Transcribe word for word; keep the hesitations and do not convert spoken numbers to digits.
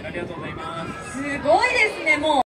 ありがとうございます。 すごいですね、もう。